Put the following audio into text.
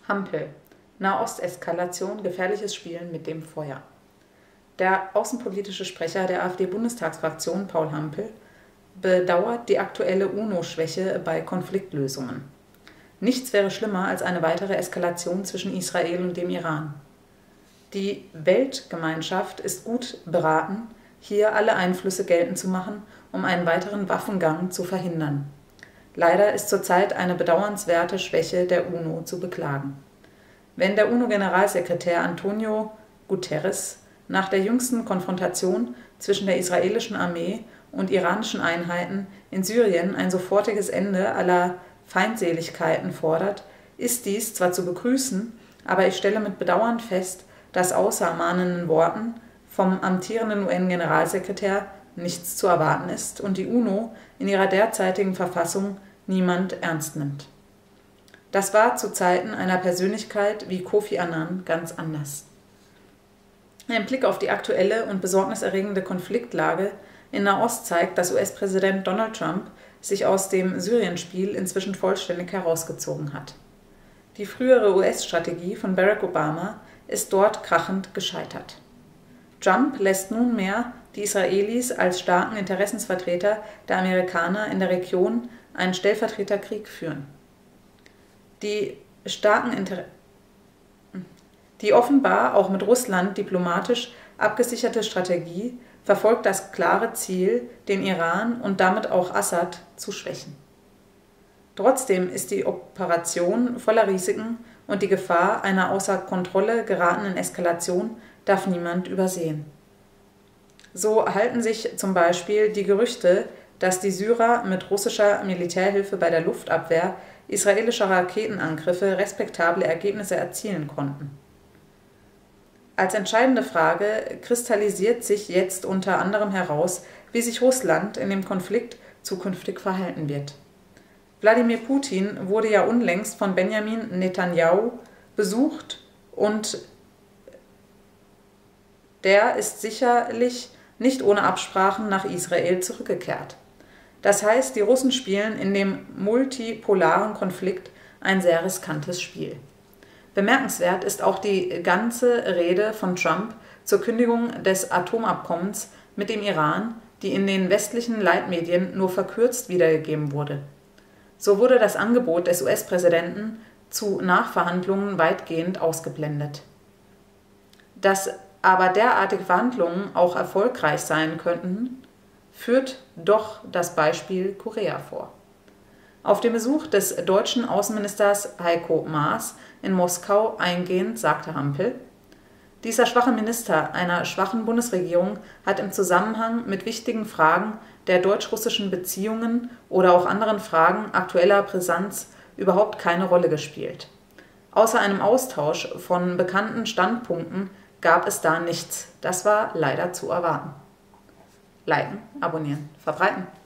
Hampel. Nahosteskalation, gefährliches Spielen mit dem Feuer. Der außenpolitische Sprecher der AfD-Bundestagsfraktion, Paul Hampel, bedauert die aktuelle UNO-Schwäche bei Konfliktlösungen. Nichts wäre schlimmer als eine weitere Eskalation zwischen Israel und dem Iran. Die Weltgemeinschaft ist gut beraten, hier alle Einflüsse geltend zu machen, um einen weiteren Waffengang zu verhindern. Leider ist zurzeit eine bedauernswerte Schwäche der UNO zu beklagen. Wenn der UNO-Generalsekretär Antonio Guterres nach der jüngsten Konfrontation zwischen der israelischen Armee und iranischen Einheiten in Syrien ein sofortiges Ende aller Feindseligkeiten fordert, ist dies zwar zu begrüßen, aber ich stelle mit Bedauern fest, dass außer mahnenden Worten vom amtierenden UN-Generalsekretär nichts zu erwarten ist und die UNO in ihrer derzeitigen Verfassung niemand ernst nimmt. Das war zu Zeiten einer Persönlichkeit wie Kofi Annan ganz anders. Ein Blick auf die aktuelle und besorgniserregende Konfliktlage in Nahost zeigt, dass US-Präsident Donald Trump sich aus dem Syrien-Spiel inzwischen vollständig herausgezogen hat. Die frühere US-Strategie von Barack Obama ist dort krachend gescheitert. Trump lässt nunmehr die Israelis als starken Interessensvertreter der Amerikaner in der Region einen Stellvertreterkrieg führen. Die offenbar auch mit Russland diplomatisch abgesicherte Strategie verfolgt das klare Ziel, den Iran und damit auch Assad zu schwächen. Trotzdem ist die Operation voller Risiken und die Gefahr einer außer Kontrolle geratenen Eskalation darf niemand übersehen. So halten sich zum Beispiel die Gerüchte, dass die Syrer mit russischer Militärhilfe bei der Luftabwehr israelischer Raketenangriffe respektable Ergebnisse erzielen konnten. Als entscheidende Frage kristallisiert sich jetzt unter anderem heraus, wie sich Russland in dem Konflikt zukünftig verhalten wird. Wladimir Putin wurde ja unlängst von Benjamin Netanyahu besucht und der ist sicherlich nicht ohne Absprachen nach Israel zurückgekehrt. Das heißt, die Russen spielen in dem multipolaren Konflikt ein sehr riskantes Spiel. Bemerkenswert ist auch die ganze Rede von Trump zur Kündigung des Atomabkommens mit dem Iran, die in den westlichen Leitmedien nur verkürzt wiedergegeben wurde. So wurde das Angebot des US-Präsidenten zu Nachverhandlungen weitgehend ausgeblendet. Dass aber derartige Verhandlungen auch erfolgreich sein könnten, führt doch das Beispiel Korea vor. Auf den Besuch des deutschen Außenministers Heiko Maas in Moskau eingehend sagte Hampel: Dieser schwache Minister einer schwachen Bundesregierung hat im Zusammenhang mit wichtigen Fragen der deutsch-russischen Beziehungen oder auch anderen Fragen aktueller Brisanz überhaupt keine Rolle gespielt. Außer einem Austausch von bekannten Standpunkten gab es da nichts. Das war leider zu erwarten. Liken, abonnieren, verbreiten.